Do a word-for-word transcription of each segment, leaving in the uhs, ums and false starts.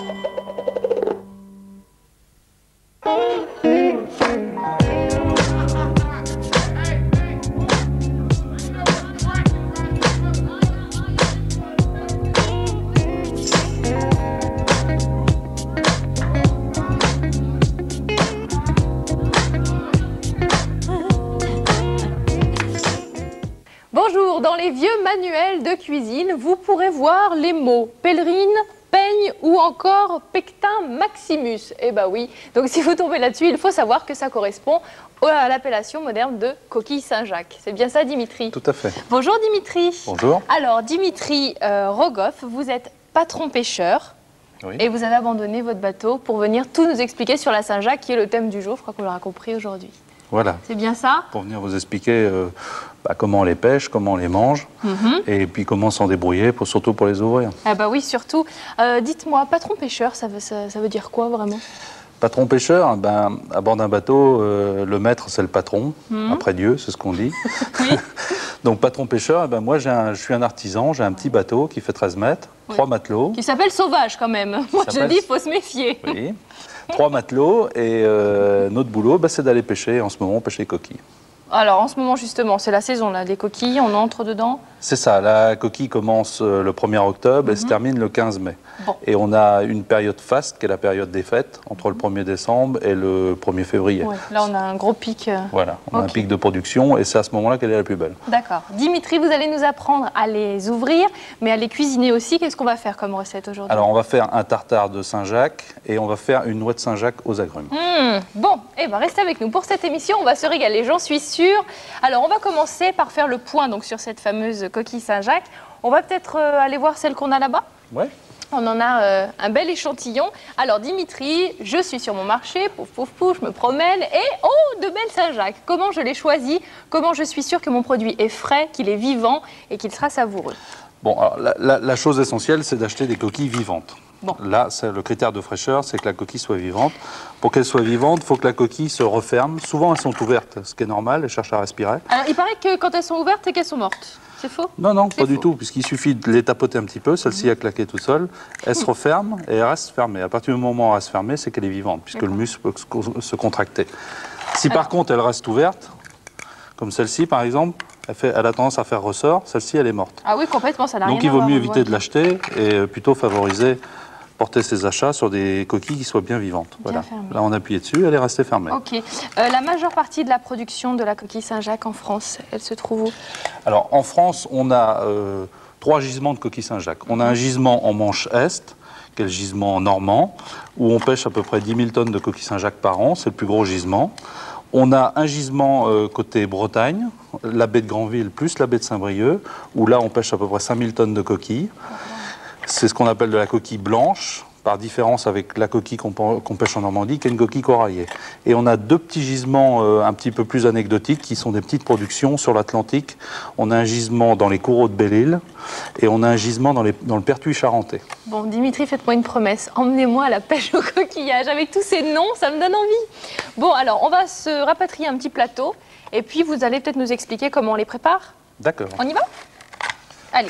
Bonjour, dans les vieux manuels de cuisine, vous pourrez voir les mots pèlerine, peigne ou encore pectin maximus. Eh ben oui, donc si vous tombez là-dessus, il faut savoir que ça correspond à l'appellation moderne de coquille Saint-Jacques. C'est bien ça, Dimitri? Tout à fait. Bonjour Dimitri. Bonjour. Alors Dimitri euh, Rogoff, vous êtes patron pêcheur. Oui. Et vous avez abandonné votre bateau pour venir tout nous expliquer sur la Saint-Jacques, qui est le thème du jour, je crois qu'on l'aura compris aujourd'hui. Voilà. C'est bien ça? Pour venir vous expliquer euh, bah, comment on les pêche, comment on les mange, mm-hmm. et puis comment s'en débrouiller, pour, surtout pour les ouvrir. Ah bah oui, surtout. Euh, Dites-moi, patron pêcheur, ça veut, ça, ça veut dire quoi vraiment? Patron pêcheur, ben, à bord d'un bateau, euh, le maître c'est le patron, mm-hmm. après Dieu, c'est ce qu'on dit. Oui. Donc patron pêcheur, ben, moi un, je suis un artisan, j'ai un petit bateau qui fait treize mètres, oui. trois matelots. Qui s'appelle Sauvage quand même. Moi je dis, il faut se méfier. Oui. Trois matelots et euh, notre boulot, bah, c'est d'aller pêcher. En ce moment, on pêche les coquilles. Alors, en ce moment, justement, c'est la saison là, des coquilles, on entre dedans? C'est ça, la coquille commence le premier octobre mm-hmm. et se termine le quinze mai. Bon. Et on a une période faste, qui est la période des fêtes, entre le premier décembre et le premier février. Ouais, là, on a un gros pic. Voilà, on okay. a un pic de production et c'est à ce moment-là qu'elle est la plus belle. D'accord. Dimitri, vous allez nous apprendre à les ouvrir, mais à les cuisiner aussi. Qu'est-ce qu'on va faire comme recette aujourd'hui? Alors, on va faire un tartare de Saint-Jacques et on va faire une noix de Saint-Jacques aux agrumes. Mmh. Bon, eh ben, restez avec nous pour cette émission, on va se régaler, j'en suis sûre. Alors, on va commencer par faire le point donc, sur cette fameuse coquille Saint-Jacques. On va peut-être euh, aller voir celle qu'on a là-bas? Oui. On en a euh, un bel échantillon. Alors, Dimitri, je suis sur mon marché, pouf, pouf, pouf, je me promène et oh, de belles Saint-Jacques. Comment je l'ai choisi? Comment je suis sûre que mon produit est frais, qu'il est vivant et qu'il sera savoureux? Bon, alors, la, la, la chose essentielle, c'est d'acheter des coquilles vivantes. Bon. Là, le critère de fraîcheur, c'est que la coquille soit vivante. Pour qu'elle soit vivante, il faut que la coquille se referme. Souvent, elles sont ouvertes, ce qui est normal, elles cherchent à respirer. Alors, il paraît que quand elles sont ouvertes, c'est qu'elles sont mortes. C'est faux? Non, non, pas faux. Du tout, puisqu'il suffit de les tapoter un petit peu. Celle-ci mmh. a claqué toute seule. Elle mmh. se referme et elle reste fermée. À partir du moment où elle reste fermée, c'est qu'elle est vivante, puisque le muscle peut se contracter. Si Alors. par contre, elle reste ouverte, comme celle-ci, par exemple, elle, fait, elle a tendance à faire ressort. Celle-ci, elle est morte. Ah oui, complètement, ça n'a rien à voir. Donc, il vaut mieux éviter voit. de l'acheter et plutôt favoriser... porter ses achats sur des coquilles qui soient bien vivantes. Bien voilà. Là, on appuie dessus, elle est restée fermée. Ok. Euh, la majeure partie de la production de la coquille Saint-Jacques en France, elle se trouve où? Alors, en France, on a euh, trois gisements de coquille Saint-Jacques. On a un gisement en Manche Est, qui est le gisement normand, où on pêche à peu près dix mille tonnes de coquille Saint-Jacques par an. C'est le plus gros gisement. On a un gisement euh, côté Bretagne, la baie de Granville plus la baie de Saint-Brieuc, où là, on pêche à peu près cinq mille tonnes de coquilles. C'est ce qu'on appelle de la coquille blanche, par différence avec la coquille qu'on qu'on pêche en Normandie, qui est une coquille coraillée. Et on a deux petits gisements euh, un petit peu plus anecdotiques, qui sont des petites productions sur l'Atlantique. On a un gisement dans les coraux de Belle-Île, et on a un gisement dans, les, dans le Pertuis charentais. Bon, Dimitri, faites-moi une promesse. Emmenez-moi à la pêche au coquillage. Avec tous ces noms, ça me donne envie. Bon, alors, on va se rapatrier un petit plateau, et puis vous allez peut-être nous expliquer comment on les prépare. D'accord. On y va? Allez.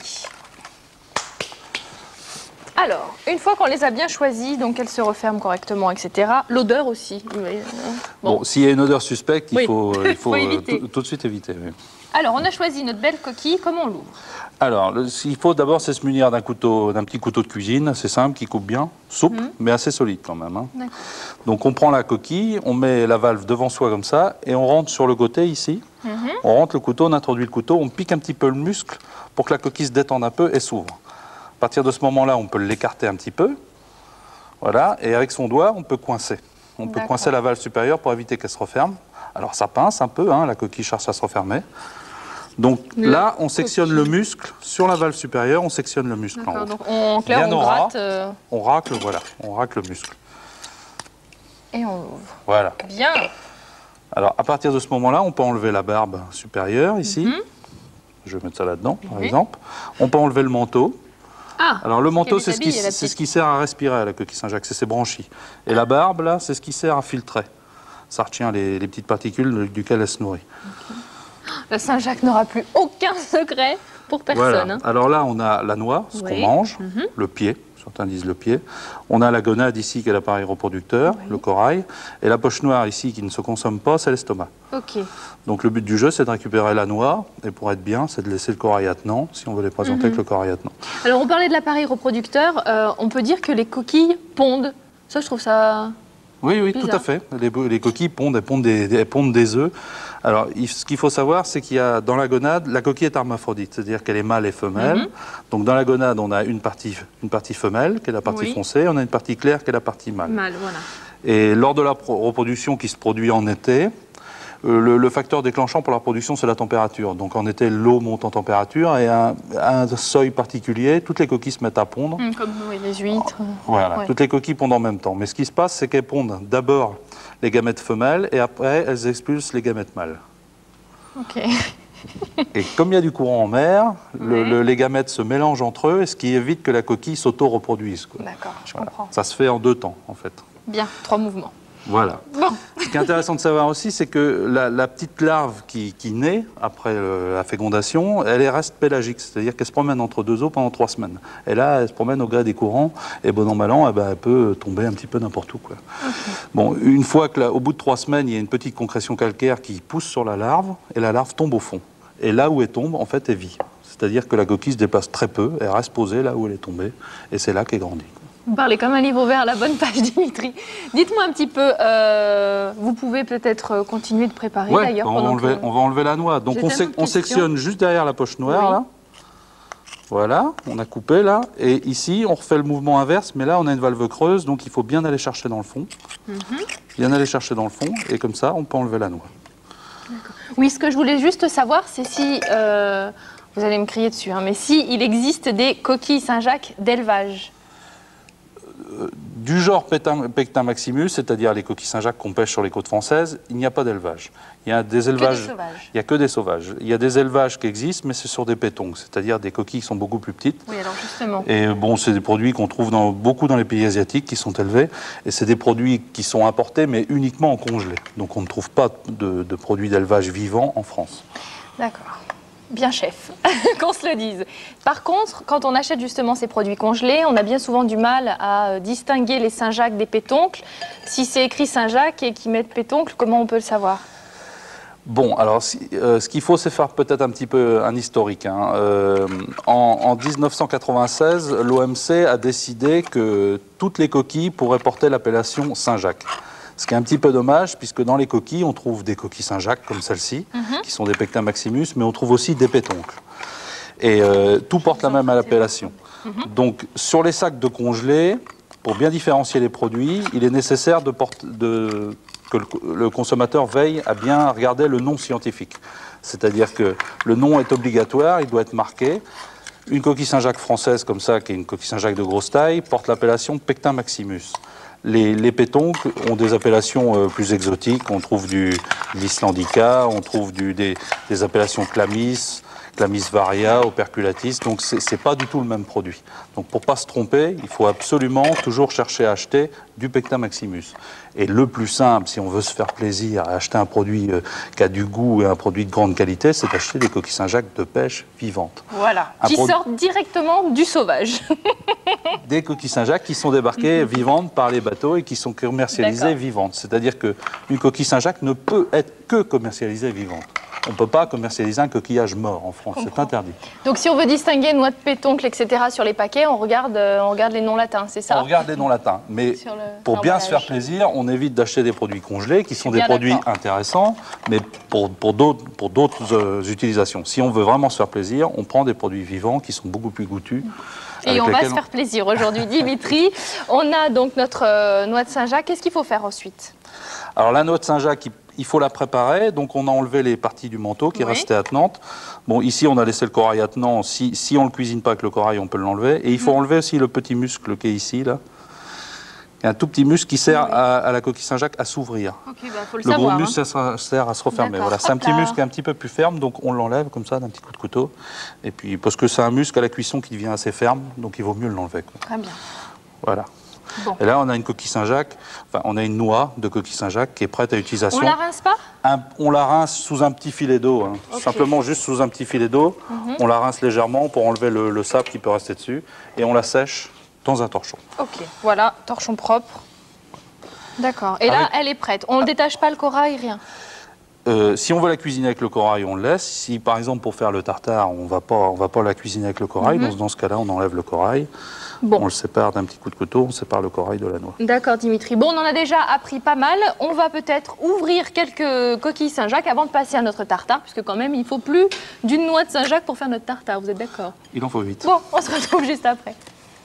Alors, une fois qu'on les a bien choisies, donc elles se referment correctement, et cetera. L'odeur aussi. Bon, bon s'il y a une odeur suspecte, il oui. faut, il faut, faut euh, tout, tout de suite éviter. Oui. Alors, on a choisi notre belle coquille. Comment on l'ouvre? Alors, le, ce qu'il faut d'abord, c'est se munir d'un couteau, d'un petit couteau de cuisine, assez simple, qui coupe bien, souple, mmh. mais assez solide quand même. Hein. Donc, on prend la coquille, on met la valve devant soi comme ça, et on rentre sur le côté ici. Mmh. On rentre le couteau, on introduit le couteau, on pique un petit peu le muscle pour que la coquille se détende un peu et s'ouvre. À partir de ce moment-là, on peut l'écarter un petit peu. Voilà, et avec son doigt, on peut coincer. On peut coincer la valve supérieure pour éviter qu'elle se referme. Alors, ça pince un peu, hein, la coquille cherche à se refermer. Donc le là, on sectionne coquille. le muscle. Sur la valve supérieure, on sectionne le muscle en haut. Donc, en clair, on gratte... Euh... On racle, voilà, on racle le muscle. Et on ouvre. Voilà. Bien. Alors, à partir de ce moment-là, on peut enlever la barbe supérieure, ici. Mm-hmm. Je vais mettre ça là-dedans, par oui. exemple. On peut enlever le manteau. Ah, alors le manteau, c'est ce, qui, ce qui sert à respirer à la coquille Saint-Jacques, c'est ses branchies. Et la barbe, là, c'est ce qui sert à filtrer. Ça retient les, les petites particules duquel elle se nourrit. Okay. Le Saint-Jacques n'aura plus aucun secret pour personne. Voilà. Hein. Alors là, on a la noix, ce oui. qu'on mange, mm-hmm. le pied, certains disent le pied. On a la gonade ici qui est l'appareil reproducteur, oui. le corail. Et la poche noire ici qui ne se consomme pas, c'est l'estomac. Okay. Donc le but du jeu, c'est de récupérer la noix. Et pour être bien, c'est de laisser le corail attenant, si on veut les présenter mm-hmm. avec le corail attenant. Alors on parlait de l'appareil reproducteur. Euh, on peut dire que les coquilles pondent. Ça, je trouve ça... Oui, oui, bizarre. Tout à fait. Les, les coquilles pondent, elles pondent des, elles pondent des œufs. Alors, il, ce qu'il faut savoir, c'est qu'il y a dans la gonade, la coquille est hermaphrodite, c'est-à-dire qu'elle est mâle et femelle. Mm-hmm. Donc, dans la gonade, on a une partie, une partie femelle, qui est la partie oui. foncée, on a une partie claire, qui est la partie mâle. Mâle, voilà. Et lors de la reproduction qui se produit en été, euh, le, le facteur déclenchant pour la reproduction, c'est la température. Donc, en été, l'eau monte en température et à un, à un seuil particulier, toutes les coquilles se mettent à pondre. Mmh, comme oui, les huîtres. Voilà, ouais. toutes les coquilles pondent en même temps. Mais ce qui se passe, c'est qu'elles pondent d'abord les gamètes femelles et après, elles expulsent les gamètes mâles. Ok. Et comme il y a du courant en mer, le, ouais. le, les gamètes se mélangent entre eux, ce qui évite que la coquille s'auto-reproduise. D'accord, je voilà. comprends. Ça se fait en deux temps, en fait. Bien, trois mouvements. Voilà. Bon. Ce qui est intéressant de savoir aussi, c'est que la, la petite larve qui, qui naît après le, la fécondation, elle reste pélagique, c'est-à-dire qu'elle se promène entre deux eaux pendant trois semaines. Et là, elle se promène au gré des courants, et bon an, mal an, eh ben, elle peut tomber un petit peu n'importe où, quoi. Okay. Bon, une fois qu'au bout de trois semaines, il y a une petite concrétion calcaire qui pousse sur la larve, et la larve tombe au fond. Et là où elle tombe, en fait, elle vit. C'est-à-dire que la coquille se déplace très peu, elle reste posée là où elle est tombée, et c'est là qu'elle grandit. Vous parlez comme un livre ouvert à la bonne page, Dimitri. Dites-moi un petit peu, euh, vous pouvez peut-être continuer de préparer ouais, d'ailleurs. On, on va enlever la noix. Donc on, on sectionne juste derrière la poche noire, oui. là. Voilà, on a coupé là. Et ici, on refait le mouvement inverse, mais là, on a une valve creuse, donc il faut bien aller chercher dans le fond. Mm-hmm. Bien aller chercher dans le fond, et comme ça, on peut enlever la noix. Oui, ce que je voulais juste savoir, c'est si... Euh, vous allez me crier dessus, hein, mais si il existe des coquilles Saint-Jacques d'élevage. Du genre Pecten maximus, c'est-à-dire les coquilles Saint-Jacques qu'on pêche sur les côtes françaises, il n'y a pas d'élevage. Il y a des élevages. Que des sauvages. Il n'y a que des sauvages. Il y a des élevages qui existent, mais c'est sur des pétongs, c'est-à-dire des coquilles qui sont beaucoup plus petites. Oui, alors justement. Et bon, c'est des produits qu'on trouve dans, beaucoup dans les pays asiatiques qui sont élevés. Et c'est des produits qui sont importés, mais uniquement en congelé. Donc on ne trouve pas de, de produits d'élevage vivants en France. D'accord. Bien chef, qu'on se le dise. Par contre, quand on achète justement ces produits congelés, on a bien souvent du mal à distinguer les Saint-Jacques des pétoncles. Si c'est écrit Saint-Jacques et qu'ils mettent pétoncle, comment on peut le savoir? Bon, alors si, euh, ce qu'il faut, c'est faire peut-être un petit peu un historique. Hein. Euh, en, en mille neuf cent quatre-vingt-seize, l'O M C a décidé que toutes les coquilles pourraient porter l'appellation Saint-Jacques. Ce qui est un petit peu dommage, puisque dans les coquilles, on trouve des coquilles Saint-Jacques, comme celle-ci, mm-hmm. qui sont des Pecten maximus, mais on trouve aussi des pétoncles. Et euh, tout porte la même appellation. Mm-hmm. Donc, sur les sacs de congelés, pour bien différencier les produits, il est nécessaire de porter, de, que le, le consommateur veille à bien regarder le nom scientifique. C'est-à-dire que le nom est obligatoire, il doit être marqué. Une coquille Saint-Jacques française, comme ça, qui est une coquille Saint-Jacques de grosse taille, porte l'appellation Pecten maximus. Les, les pétoncles ont des appellations euh, plus exotiques. On trouve du l'Islandica, on trouve du, des, des appellations Chlamys, Chlamys varia, Operculatis. Donc c'est, c'est pas du tout le même produit. Donc pour pas se tromper, il faut absolument toujours chercher à acheter du Pecten maximus. Et le plus simple, si on veut se faire plaisir à acheter un produit euh, qui a du goût et un produit de grande qualité, c'est d'acheter des coquilles Saint-Jacques de pêche vivantes. Voilà, un qui produ... sortent directement du sauvage. Des coquilles Saint-Jacques qui sont débarquées vivantes par les bateaux et qui sont commercialisées vivantes. C'est-à-dire qu'une coquille Saint-Jacques ne peut être que commercialisée vivante. On ne peut pas commercialiser un coquillage mort en France, c'est interdit. Donc si on veut distinguer noix de pétoncle, et cetera sur les paquets, on regarde, euh, on regarde les noms latins, c'est ça? On regarde les noms latins, mais pour bien se faire plaisir, on évite d'acheter des produits congelés qui sont des produits intéressants, mais pour, pour d'autres pour d'autres euh, utilisations. Si on veut vraiment se faire plaisir, on prend des produits vivants qui sont beaucoup plus goûtus. Et on va se faire plaisir aujourd'hui, Dimitri. On a donc notre euh, noix de Saint-Jacques. Qu'est-ce qu'il faut faire ensuite? Alors la noix de Saint-Jacques, il faut la préparer. Donc on a enlevé les parties du manteau qui oui. restaient attenantes. Bon, ici on a laissé le corail attenant. Si, si on ne le cuisine pas avec le corail, on peut l'enlever. Et il faut mmh. enlever aussi le petit muscle qui est ici, là. Il y a un tout petit muscle qui sert oui. à, à la coquille Saint-Jacques à s'ouvrir. Okay, bah, faut le, le savoir, gros muscle, hein. ça sert à se refermer. Voilà, c'est un petit muscle qui est un petit peu plus ferme, donc on l'enlève comme ça d'un petit coup de couteau. Et puis, parce que c'est un muscle à la cuisson qui devient assez ferme, donc il vaut mieux l'enlever. Très bien. Voilà. Bon. Et là, on a une coquille Saint-Jacques, enfin, on a une noix de coquille Saint-Jacques qui est prête à utilisation. On la rince pas? un, On la rince sous un petit filet d'eau, hein. Okay. Simplement juste sous un petit filet d'eau. Mm-hmm. On la rince légèrement pour enlever le, le sable qui peut rester dessus. Et on la sèche dans un torchon. Ok, voilà, torchon propre. D'accord. Et là, Avec... elle est prête. On ne détache pas le corail, rien. Euh, si on veut la cuisiner avec le corail, on le laisse. Si, par exemple, pour faire le tartare, on va pas, on va pas la cuisiner avec le corail, mm-hmm. dans, dans ce cas-là, on enlève le corail. Bon. On le sépare d'un petit coup de couteau, on sépare le corail de la noix. D'accord, Dimitri. Bon, on en a déjà appris pas mal. On va peut-être ouvrir quelques coquilles Saint-Jacques avant de passer à notre tartare, puisque quand même, il faut plus d'une noix de Saint-Jacques pour faire notre tartare. Vous êtes d'accord? Il en faut huit. Bon, on se retrouve juste après.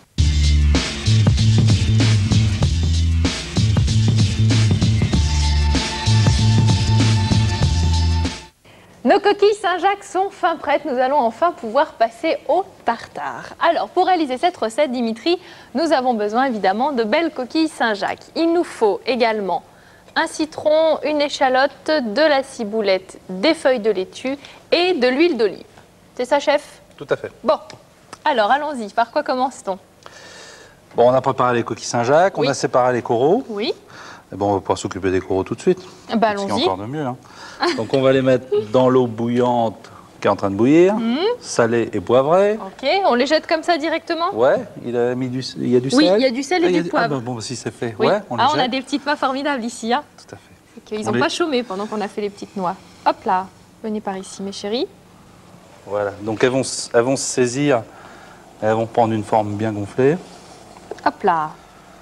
Nos coquilles Saint-Jacques sont fin prêtes, nous allons enfin pouvoir passer au tartare. Alors, pour réaliser cette recette, Dimitri, nous avons besoin évidemment de belles coquilles Saint-Jacques. Il nous faut également un citron, une échalote, de la ciboulette, des feuilles de laitue et de l'huile d'olive. C'est ça, chef? Tout à fait. Bon, alors allons-y, par quoi commence-t-on? Bon, on a préparé les coquilles Saint-Jacques, oui. On a séparé les coraux. Oui. Et bon, on va pouvoir s'occuper des coraux tout de suite. Bah, allons-y. C'est encore de mieux. Hein. Donc on va les mettre dans l'eau bouillante qui est en train de bouillir, mmh. salée et poivrée. Ok, on les jette comme ça directement? Ouais, il a mis du, il y a du oui, sel. Oui, il y a du sel et ah, du a, poivre. Ah, bah, bon, si c'est fait, oui. ouais, on les Ah, jette. on a des petites mains formidables ici. Hein. Tout à fait. Okay, ils n'ont les... pas chômé pendant qu'on a fait les petites noix. Hop là, venez par ici, mes chéris. Voilà, donc elles vont, elles vont se saisir, elles vont prendre une forme bien gonflée. Hop là.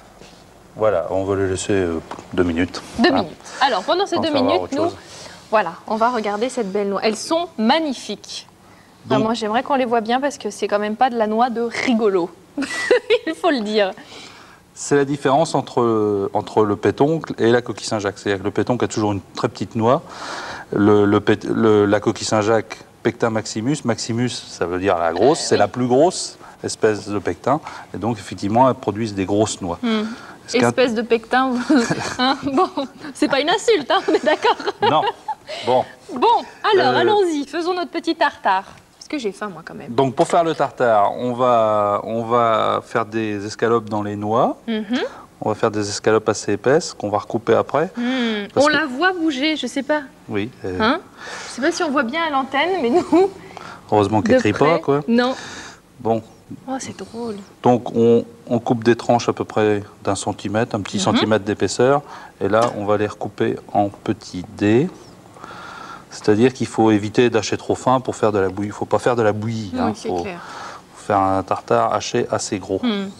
Voilà, on va les laisser euh, deux minutes. Deux voilà. minutes. Alors, pendant ces deux minutes, nous, voilà, on va regarder cette belle noix. Elles sont magnifiques. Donc, moi, j'aimerais qu'on les voit bien parce que c'est quand même pas de la noix de rigolo. Il faut le dire. C'est la différence entre, entre le pétoncle et la coquille Saint-Jacques. C'est-à-dire que le pétoncle a toujours une très petite noix. Le, le, le, la coquille Saint-Jacques, Pectin maximus, maximus, ça veut dire la grosse, c'est la plus grosse espèce de pectin. Et donc, effectivement, elles produisent des grosses noix. Hum. Espèce de pectin, hein, bon, c'est pas une insulte, hein, on est d'accord? Non, bon. Bon, alors, euh... allons-y, faisons notre petit tartare. Parce que j'ai faim, moi, quand même. Donc, pour faire le tartare, on va, on va faire des escalopes dans les noix. Mm-hmm. On va faire des escalopes assez épaisses qu'on va recouper après. Mm. On que... la voit bouger, je sais pas. Oui. Euh... Hein, je sais pas si on voit bien à l'antenne, mais nous... Heureusement qu'elle crie pas, quoi. Non. Bon. Oh, c'est drôle. Donc, on, on coupe des tranches à peu près d'un centimètre, un petit mm-hmm. centimètre d'épaisseur. Et là, on va les recouper en petits dés. C'est-à-dire qu'il faut éviter d'hacher trop fin pour faire de la bouillie. Il ne faut pas faire de la bouillie. Il oui, hein. faut, faut faire un tartare haché assez gros. Mm.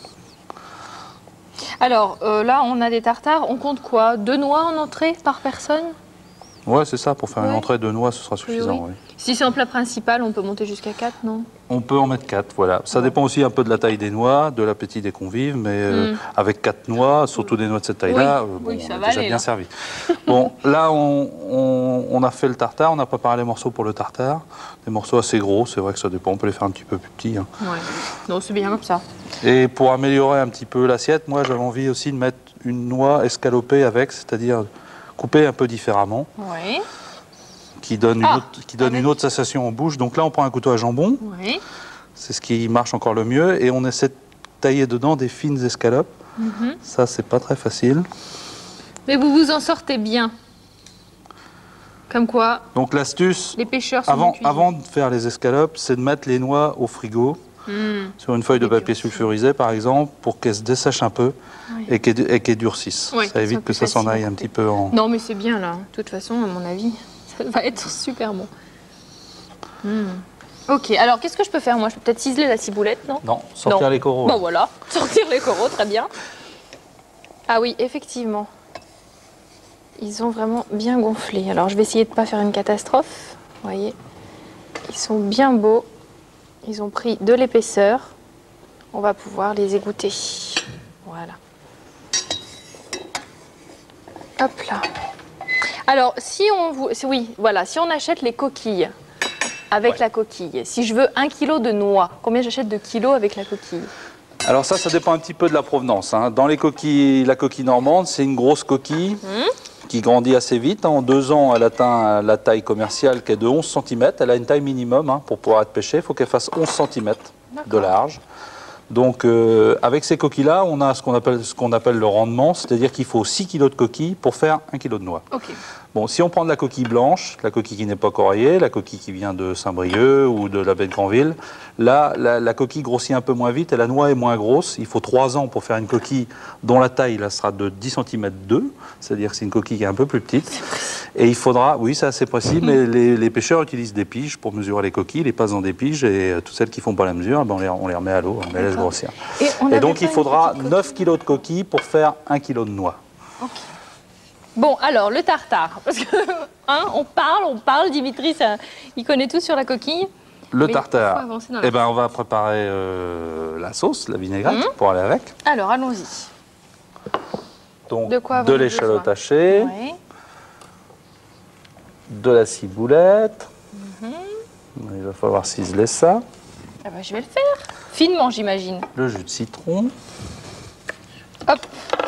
Alors, euh, là, on a des tartares. On compte quoi? Deux noix en entrée par personne? Ouais, c'est ça. Pour faire ouais. une entrée de noix, ce sera suffisant. Oui, oui. Oui. Si c'est en plat principal, on peut monter jusqu'à quatre, non? On peut en mettre quatre, voilà. Ça ouais. dépend aussi un peu de la taille des noix, de l'appétit des convives, mais euh, mm. avec quatre noix, surtout des noix de cette taille-là, oui. euh, bon, oui, ça on est va déjà aller, bien là. servi. Bon, là, on, on, on a fait le tartare, on a préparé les morceaux pour le tartare. Des morceaux assez gros, c'est vrai que ça dépend, on peut les faire un petit peu plus petits. Hein. Ouais. Non, c'est bien comme ça. Et pour améliorer un petit peu l'assiette, moi, j'avais envie aussi de mettre une noix escalopée avec, c'est-à-dire coupée un peu différemment. Oui. Qui donne, ah, une, autre, qui donne une autre sensation en bouche. Donc là, on prend un couteau à jambon. Oui. C'est ce qui marche encore le mieux. Et on essaie de tailler dedans des fines escalopes. Mm-hmm. Ça, c'est pas très facile. Mais vous vous en sortez bien. Comme quoi, donc l'astuce, les pêcheurs sont avant, avant de faire les escalopes, c'est de mettre les noix au frigo, mm. sur une feuille de papier sulfurisé, par exemple, pour qu'elles se dessèchent un peu oui. et qu'elles qu'elles durcissent. Oui, ça évite que ça s'en aille un petit peu en... Non, mais c'est bien, là. De toute façon, à mon avis... Ça va être super bon. Mmh. Ok, alors qu'est-ce que je peux faire? Moi, je peux peut-être ciseler la ciboulette, non? Non, sortir non. les coraux. Bon, voilà, sortir les coraux, très bien. Ah oui, effectivement. Ils ont vraiment bien gonflé. Alors, je vais essayer de ne pas faire une catastrophe. Vous voyez, ils sont bien beaux. Ils ont pris de l'épaisseur. On va pouvoir les égoutter. Voilà. Hop là. Alors, si on, vous, oui, voilà, si on achète les coquilles avec ouais. la coquille, si je veux un kilo de noix, combien j'achète de kilos avec la coquille? Alors ça, ça dépend un petit peu de la provenance. Hein. Dans les coquilles, la coquille normande, c'est une grosse coquille mmh. qui grandit assez vite. En deux ans, elle atteint la taille commerciale qui est de onze centimètres. Elle a une taille minimum hein, pour pouvoir être pêchée. Il faut qu'elle fasse onze centimètres de large. Donc, euh, avec ces coquilles-là, on a ce qu'on appelle, ce qu'on appelle le rendement, c'est-à-dire qu'il faut six kilos de coquilles pour faire un kilo de noix. Ok. Bon, si on prend de la coquille blanche, la coquille qui n'est pas coraillée, la coquille qui vient de Saint-Brieuc ou de la baie de Granville, là, la, la coquille grossit un peu moins vite et la noix est moins grosse. Il faut trois ans pour faire une coquille dont la taille là, sera de dix centimètres deux, c'est-à-dire que c'est une coquille qui est un peu plus petite. Et il faudra, oui, c'est assez précis, mais les, les pêcheurs utilisent des piges pour mesurer les coquilles, les passent dans des piges, et euh, toutes celles qui ne font pas la mesure, ben on, les, on les remet à l'eau, on les laisse grossir. Et, on et donc il pas faudra neuf kilos de coquilles pour faire un kilo de noix. Ok. Bon, alors, le tartare, parce que, hein, on parle, on parle, Dimitri, ça, il connaît tout sur la coquille. Le Mais tartare, faut avancer dans la eh ben, on va préparer euh, la sauce, la vinaigrette, Mmh. pour aller avec. Alors, allons-y. Donc, De quoi de avons-nous l'échalote besoin? hachée, Ouais. de la ciboulette. Mmh. Il va falloir ciseler ça. Ah bah, je vais le faire. Finement, j'imagine. Le jus de citron. Hop.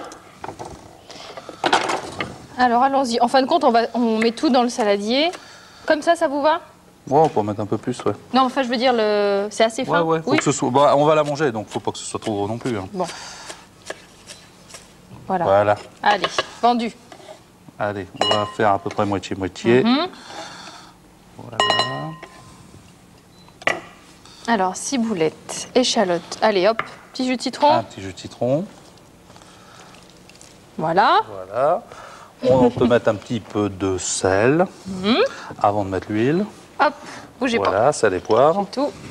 Alors, allons-y. En fin de compte, on, va, on met tout dans le saladier. Comme ça, ça vous va? Ouais, on peut en mettre un peu plus, ouais. Non, enfin, je veux dire, le... c'est assez Ouais, fin. ouais, faut Oui. que ce soit... bah, on va la manger, donc faut pas que ce soit trop gros non plus. Hein. Bon. Voilà. Voilà. Allez, vendu. Allez, on va faire à peu près moitié-moitié. Mhm. Voilà. Alors, ciboulette, échalote. Allez, hop, petit jus de citron. Un petit jus de citron. Voilà. Voilà. On peut mettre un petit peu de sel Mhm. avant de mettre l'huile. Hop, bougez pas. Voilà, sel et poivre. C'est tout.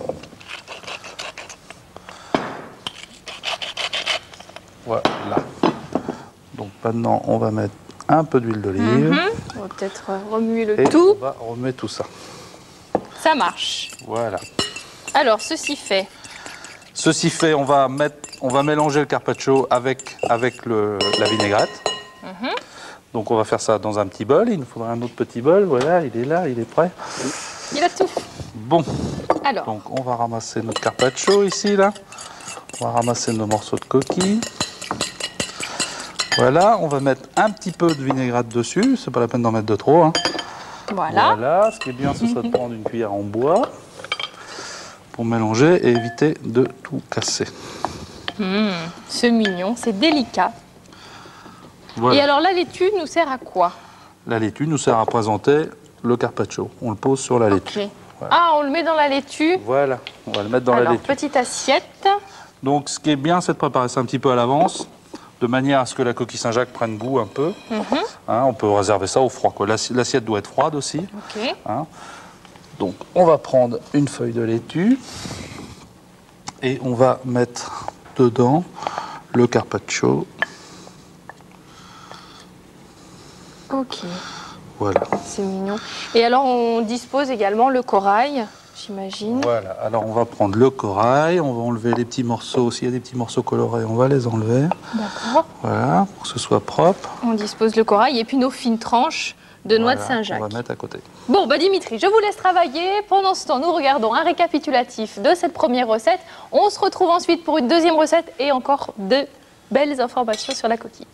Voilà. Donc maintenant, on va mettre un peu d'huile d'olive. Mhm. On va peut-être remuer le Et tout. on va remettre tout ça. Ça marche. Voilà. Alors, ceci fait. Ceci fait, on va, mettre, on va mélanger le carpaccio avec, avec le, la vinaigrette. Mhm. Donc on va faire ça dans un petit bol. Il nous faudra un autre petit bol. Voilà, il est là, il est prêt. Il a tout. Bon, Alors, donc on va ramasser notre carpaccio ici, là. On va ramasser nos morceaux de coquille. Voilà, on va mettre un petit peu de vinaigrette dessus. C'est pas la peine d'en mettre de trop. Hein. voilà. Voilà, ce qui est bien, ce serait de prendre une cuillère en bois pour mélanger et éviter de tout casser. Mmh, c'est mignon, c'est délicat. Voilà. Et alors, la laitue nous sert à quoi? La laitue nous sert à présenter le carpaccio. On le pose sur la laitue. Ok. Voilà. Ah, on le met dans la laitue. Voilà, on va le mettre dans Alors, la laitue. petite assiette. Donc ce qui est bien, c'est de préparer ça un petit peu à l'avance, de manière à ce que la coquille Saint-Jacques prenne goût un peu. Mhm. Hein, on peut réserver ça au froid, quoi. L'assi- L'assiette doit être froide aussi. Ok. Hein. Donc on va prendre une feuille de laitue et on va mettre dedans le carpaccio. Ok, Voilà. c'est mignon. Et alors, on dispose également le corail, j'imagine. Voilà. Alors on va prendre le corail, on va enlever les petits morceaux. S'il y a des petits morceaux colorés, on va les enlever. D'accord. Voilà, pour que ce soit propre. On dispose le corail et puis nos fines tranches de noix de Voilà, Saint-Jacques. on va mettre à côté. Bon, bah Dimitri, je vous laisse travailler. Pendant ce temps, nous regardons un récapitulatif de cette première recette. On se retrouve ensuite pour une deuxième recette et encore de belles informations sur la coquille.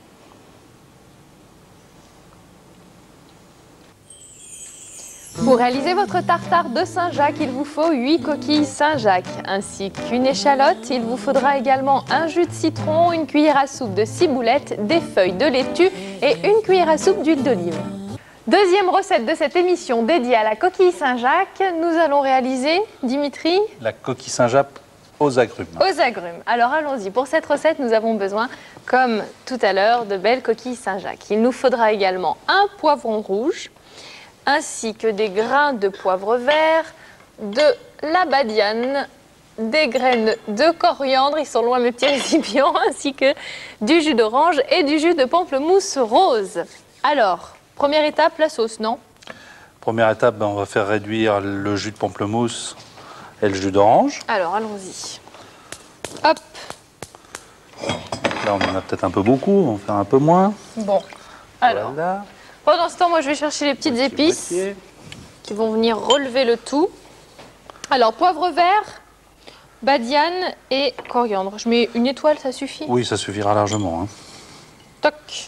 Pour réaliser votre tartare de Saint-Jacques, il vous faut huit coquilles Saint-Jacques, ainsi qu'une échalote. Il vous faudra également un jus de citron, une cuillère à soupe de ciboulette, des feuilles de laitue et une cuillère à soupe d'huile d'olive. Deuxième recette de cette émission dédiée à la coquille Saint-Jacques, nous allons réaliser, Dimitri, La coquille Saint-Jacques aux agrumes. aux agrumes. Alors allons-y, pour cette recette, nous avons besoin, comme tout à l'heure, de belles coquilles Saint-Jacques. Il nous faudra également un poivron rouge, ainsi que des grains de poivre vert, de la badiane, des graines de coriandre, ils sont loin mes petits récipients, ainsi que du jus d'orange et du jus de pamplemousse rose. Alors, première étape, la sauce, non? Première étape, ben, on va faire réduire le jus de pamplemousse et le jus d'orange. Alors, allons-y. Hop, Là, on en a peut-être un peu beaucoup, on va en faire un peu moins. bon. Alors, Voilà. pendant ce temps, moi, je vais chercher les petites Moitié, épices moitié. qui vont venir relever le tout. Alors, poivre vert, badiane et coriandre. Je mets une étoile, ça suffit? Oui, ça suffira largement. Hein. Toc.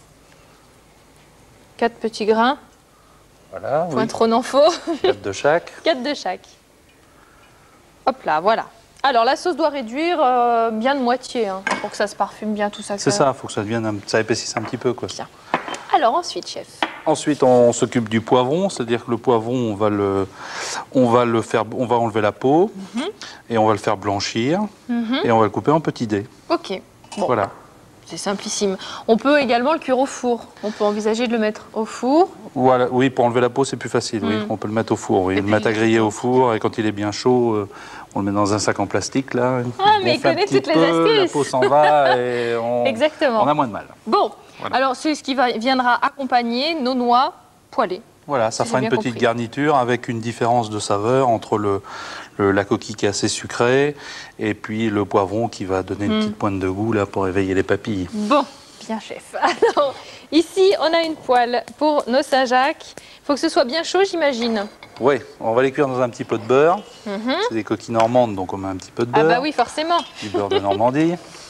Quatre petits grains. Voilà, Point oui. trop n'en faut. Quatre de chaque. Quatre de chaque. Hop là, voilà. Alors la sauce doit réduire euh, bien de moitié hein, pour que ça se parfume bien tout ça. C'est ça, il faut que ça devienne, un, ça épaississe un petit peu quoi. Bien. Alors ensuite, chef. Ensuite, on s'occupe du poivron, c'est-à-dire que le poivron, on va le, on va le faire, on va enlever la peau mm-hmm. et on va le faire blanchir mm-hmm. et on va le couper en petits dés. Ok. Bon. Voilà. C'est simplissime. On peut également le cuire au four. On peut envisager de le mettre au four. Voilà, oui, pour enlever la peau, c'est plus facile. Mm. Oui, on peut le mettre au four. Oui, le mettre à griller au four et quand il est bien chaud, euh, on le met dans un sac en plastique là. Ah, mais il connaît toutes peu, les astuces. La peau s'en va et on, Exactement. on a moins de mal. Bon, voilà. Alors c'est ce qui va, viendra accompagner nos noix poêlées. Voilà, ça si fera une petite compris. garniture avec une différence de saveur entre le, le, la coquille qui est assez sucrée et puis le poivron qui va donner une mm. petite pointe de goût là pour éveiller les papilles. Bon, bien chef. Alors, ici, on a une poêle pour nos Saint-Jacques. Il faut que ce soit bien chaud, j'imagine. Oui, on va les cuire dans un petit peu de beurre. Mm-hmm. C'est des coquilles normandes, donc on met un petit peu de beurre. Ah bah oui, forcément. Du beurre de Normandie.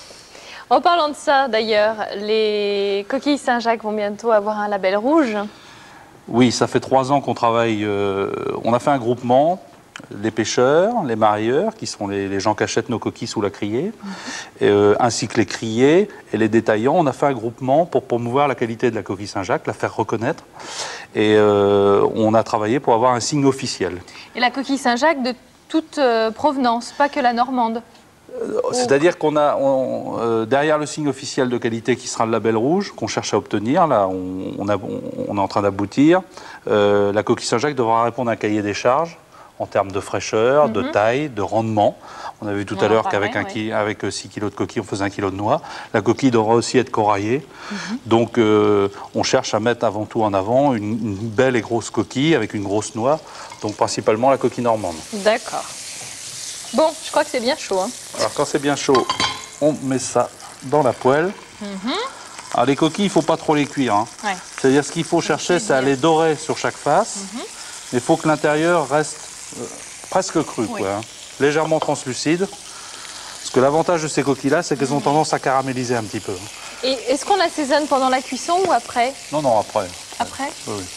En parlant de ça, d'ailleurs, les coquilles Saint-Jacques vont bientôt avoir un label rouge. Oui, ça fait trois ans qu'on travaille. Euh, on a fait un groupement, les pêcheurs, les marailleurs, qui sont les, les gens qui achètent nos coquilles sous la criée, mmh. et, euh, ainsi que les criers et les détaillants. On a fait un groupement pour promouvoir la qualité de la coquille Saint-Jacques, la faire reconnaître. Et euh, on a travaillé pour avoir un signe officiel. Et la coquille Saint-Jacques de toute euh, provenance, pas que la normande? C'est-à-dire qu'on a on, euh, derrière le signe officiel de qualité qui sera le label rouge qu'on cherche à obtenir, là on, on, a, on, on est en train d'aboutir, euh, la coquille Saint-Jacques devra répondre à un cahier des charges en termes de fraîcheur, mm-hmm. de taille, de rendement. On a vu tout on à l'heure qu'avec ouais. avec six kilos de coquille, on faisait un kilo de noix. La coquille devra aussi être coraillée. Mm-hmm. Donc euh, on cherche à mettre avant tout en avant une, une belle et grosse coquille avec une grosse noix, donc principalement la coquille normande. D'accord. Bon, je crois que c'est bien chaud. Hein. Alors quand c'est bien chaud, on met ça dans la poêle. Mm-hmm. Alors les coquilles, il ne faut pas trop les cuire. Hein. Ouais. C'est-à-dire ce qu'il faut chercher, c'est à les dorer sur chaque face. Mm-hmm. Mais il faut que l'intérieur reste euh, presque cru, oui. quoi, hein. Légèrement translucide. Parce que l'avantage de ces coquilles-là, c'est qu'elles mm-hmm. ont tendance à caraméliser un petit peu. Et est-ce qu'on assaisonne pendant la cuisson ou après? Non, non, après. Après? Oui, oui.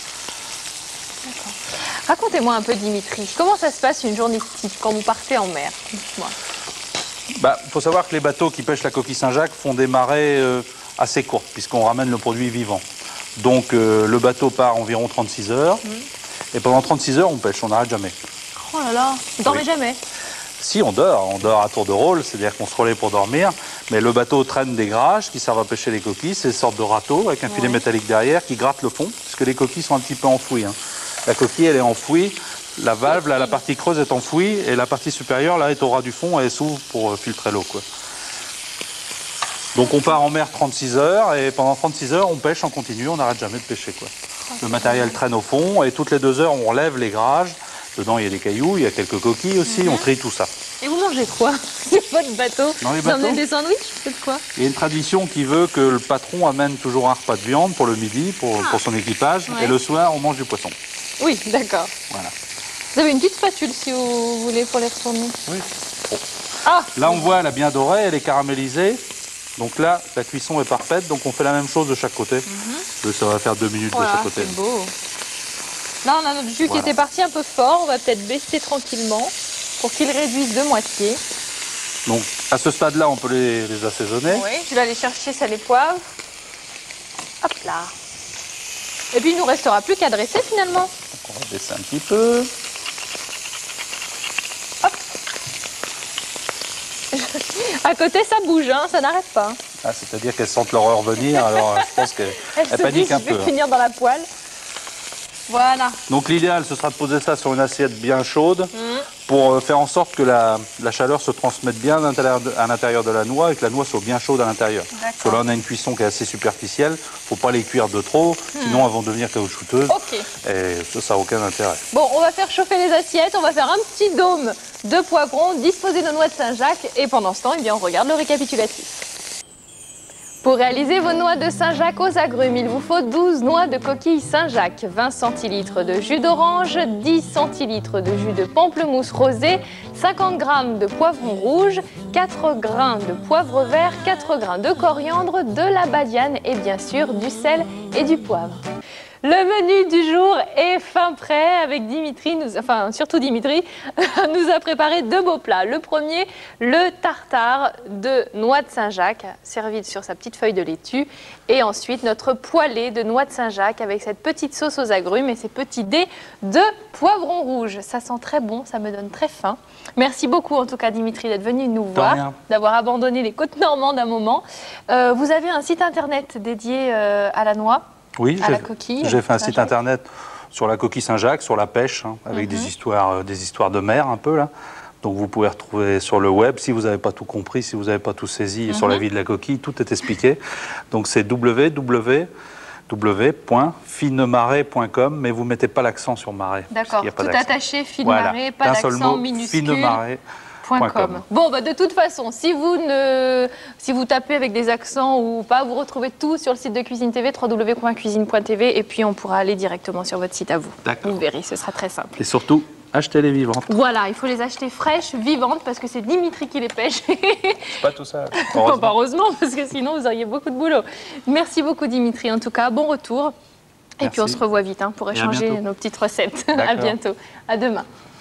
D'accord. Racontez-moi un peu, Dimitri, comment ça se passe une journée type quand vous partez en mer? Dites-moi. Bah, faut savoir que les bateaux qui pêchent la coquille Saint-Jacques font des marées euh, assez courtes, puisqu'on ramène le produit vivant. Donc euh, le bateau part environ trente-six heures, mmh. et pendant trente-six heures, on pêche, on n'arrête jamais. Oh là là, vous dormez oui. jamais? Si, on dort, on dort à tour de rôle, c'est-à-dire qu'on se relaie pour dormir, mais le bateau traîne des grages qui servent à pêcher les coquilles, c'est une sorte de râteau avec un filet ouais. métallique derrière qui gratte le fond, puisque les coquilles sont un petit peu enfouies. Hein. La coquille, elle est enfouie, la valve, là, la partie creuse est enfouie, et la partie supérieure, là, est au ras du fond, et elle s'ouvre pour euh, filtrer l'eau, quoi. Donc on part en mer trente-six heures, et pendant trente-six heures, on pêche en continu, on n'arrête jamais de pêcher, quoi. Le matériel traîne au fond, et toutes les deux heures, on lève les grages. Dedans, il y a des cailloux, il y a quelques coquilles aussi, mm-hmm. on trie tout ça. Et vous mangez quoi sur votre bateau? Dans les bateaux, vous emmenez des sandwichs? Faites quoi? Il y a une tradition qui veut que le patron amène toujours un repas de viande pour le midi, pour, ah. pour son équipage, ouais. et le soir, on mange du poisson. Oui, d'accord. Voilà. Vous avez une petite spatule si vous voulez pour les retourner? Oui. Oh. Ah. Là, on voit, elle a bien doré, elle est caramélisée. Donc là, la cuisson est parfaite, donc on fait la même chose de chaque côté. Mm-hmm. Ça va faire deux minutes voilà, de chaque côté. C'est beau. Là, on a notre jus voilà. qui était parti un peu fort. On va peut-être baisser tranquillement pour qu'il réduise de moitié. Donc, à ce stade-là, on peut les, les assaisonner. Oui, je vais aller chercher ça, les poivres. Hop là. Et puis, il ne nous restera plus qu'à dresser finalement. Donc, on va baisser un petit peu. Hop. À côté, ça bouge, hein, ça n'arrête pas. Ah, c'est-à-dire qu'elles sentent l'horreur venir, alors je pense qu'elles paniquent un peu. Je vais finir dans la poêle. Voilà. Donc l'idéal, ce sera de poser ça sur une assiette bien chaude mmh. pour faire en sorte que la, la chaleur se transmette bien à l'intérieur de la noix et que la noix soit bien chaude à l'intérieur. Parce que là, on a une cuisson qui est assez superficielle. Il ne faut pas les cuire de trop, mmh. sinon elles vont devenir caoutchouteuses. Okay. Et ça, ça n'a aucun intérêt. Bon, on va faire chauffer les assiettes. On va faire un petit dôme de poivrons, disposer nos noix de Saint-Jacques. Et pendant ce temps, eh bien, on regarde le récapitulatif. Pour réaliser vos noix de Saint-Jacques aux agrumes, il vous faut douze noix de coquille Saint-Jacques, vingt centilitres de jus d'orange, dix centilitres de jus de pamplemousse rosé, cinquante grammes de poivron rouge, quatre grains de poivre vert, quatre grains de coriandre, de la badiane et bien sûr du sel et du poivre. Le menu du jour est fin prêt avec Dimitri, nous, enfin surtout Dimitri, nous a préparé deux beaux plats. Le premier, le tartare de noix de Saint-Jacques, servi sur sa petite feuille de laitue. Et ensuite, notre poêlée de noix de Saint-Jacques avec cette petite sauce aux agrumes et ces petits dés de poivron rouge. Ça sent très bon, ça me donne très faim. Merci beaucoup en tout cas Dimitri d'être venu nous voir, d'avoir abandonné les côtes normandes un moment. Euh, vous avez un site internet dédié euh, à la noix? Oui, j'ai fait un site Saint-Jacques. internet sur la coquille Saint-Jacques, sur la pêche, hein, avec mm-hmm. des, histoires, euh, des histoires de mer un peu là. Donc vous pouvez retrouver sur le web, si vous n'avez pas tout compris, si vous n'avez pas tout saisi, mm-hmm. sur la vie de la coquille, tout est expliqué. Donc c'est w w w point finemarais point com, mais vous ne mettez pas l'accent sur marais. D'accord, tout attaché, Finemarais, voilà. Pas d'accent minuscule. Finemarais. .com. Bon, bah, de toute façon, si vous, ne, si vous tapez avec des accents ou pas, vous retrouvez tout sur le site de Cuisine T V, w w w point cuisine point t v, et puis on pourra aller directement sur votre site à vous. Vous verrez, ce sera très simple. Et surtout, achetez-les vivantes. Voilà, il faut les acheter fraîches, vivantes, parce que c'est Dimitri qui les pêche. C'est pas tout ça. Heureusement. Pas heureusement, parce que sinon vous auriez beaucoup de boulot. Merci beaucoup Dimitri, en tout cas, bon retour. Merci. Et puis on se revoit vite hein, pour échanger nos petites recettes. À bientôt. À demain.